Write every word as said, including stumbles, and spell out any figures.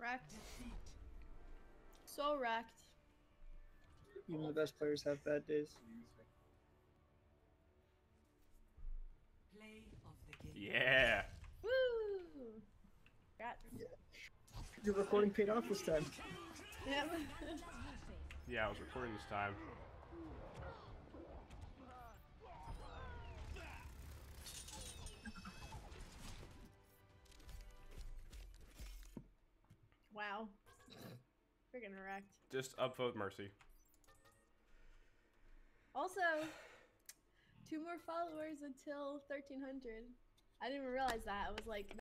Wrecked. So wrecked. Even the best players have bad days. Yeah. Woo! Congrats. Yeah. Your recording paid off this time. Yep. Yeah, I was recording this time. Wow. Freaking wrecked. Just upvote Mercy. Also, two more followers until thirteen hundred. I didn't even realize that. I was like,